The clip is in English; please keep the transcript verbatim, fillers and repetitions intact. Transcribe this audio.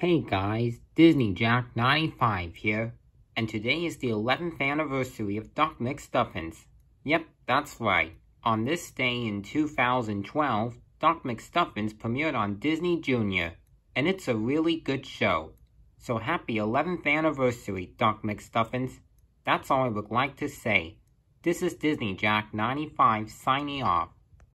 Hey guys, Disney Jack ninety-five here, and today is the eleventh anniversary of Doc McStuffins. Yep, that's right. On this day in two thousand twelve, Doc McStuffins premiered on Disney Junior, and it's a really good show. So happy eleventh anniversary, Doc McStuffins. That's all I would like to say. This is Disney Jack ninety-five signing off.